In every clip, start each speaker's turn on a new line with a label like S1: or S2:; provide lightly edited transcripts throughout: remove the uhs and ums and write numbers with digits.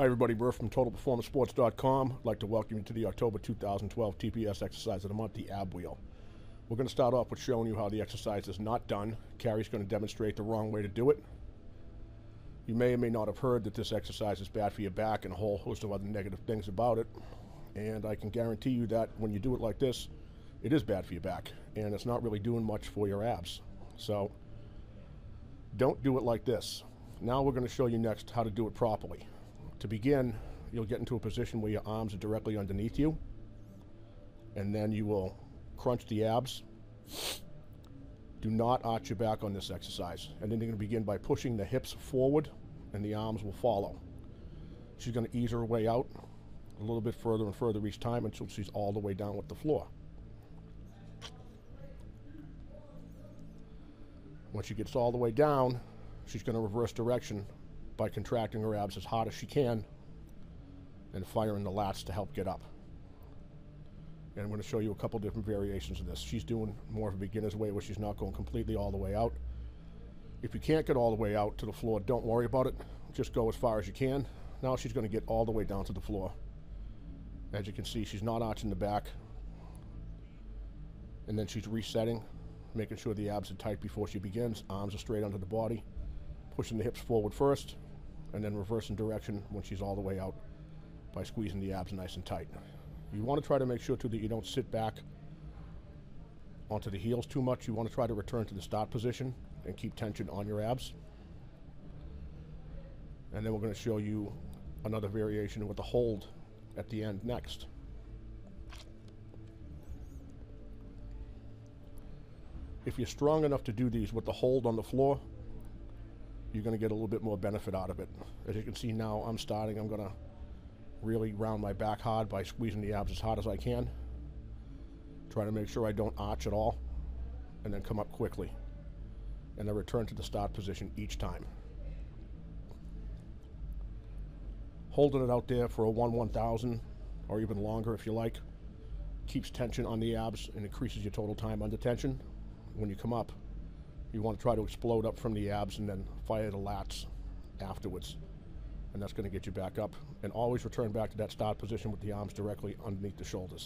S1: Hi everybody, Murph from TotalPerformanceSports.com. I'd like to welcome you to the October 2012 TPS exercise of the month, the ab wheel. We're going to start off with showing you how the exercise is not done. Carrie's going to demonstrate the wrong way to do it. You may or may not have heard that this exercise is bad for your back and a whole host of other negative things about it. And I can guarantee you that when you do it like this, it is bad for your back and it's not really doing much for your abs. So don't do it like this. Now we're going to show you next how to do it properly. To begin, you'll get into a position where your arms are directly underneath you, and then you will crunch the abs. Do not arch your back on this exercise. And then you're going to begin by pushing the hips forward, and the arms will follow. She's going to ease her way out a little bit further and further each time until she's all the way down with the floor. When she gets all the way down, she's going to reverse direction by contracting her abs as hard as she can and firing the lats to help get up. And I'm going to show you a couple different variations of this. She's doing more of a beginner's way where she's not going completely all the way out. If you can't get all the way out to the floor, don't worry about it. Just go as far as you can. Now she's going to get all the way down to the floor. As you can see, she's not arching the back. And then she's resetting, making sure the abs are tight before she begins. Arms are straight under the body. Pushing the hips forward first, and then reversing direction when she's all the way out by squeezing the abs nice and tight. You want to try to make sure too that you don't sit back onto the heels too much. You want to try to return to the start position and keep tension on your abs. And then we're going to show you another variation with the hold at the end next. If you're strong enough to do these with the hold on the floor, you're going to get a little bit more benefit out of it. As you can see now, I'm going to really round my back hard by squeezing the abs as hard as I can. Try to make sure I don't arch at all, and then come up quickly. And then return to the start position each time. Holding it out there for a 1/1000 or even longer if you like, keeps tension on the abs and increases your total time under tension. When you come up, you want to try to explode up from the abs and then fire the lats afterwards. And that's going to get you back up. And always return back to that start position with the arms directly underneath the shoulders.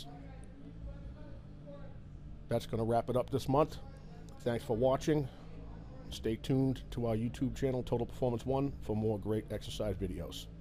S1: That's going to wrap it up this month. Thanks for watching. Stay tuned to our YouTube channel, Total Performance 1, for more great exercise videos.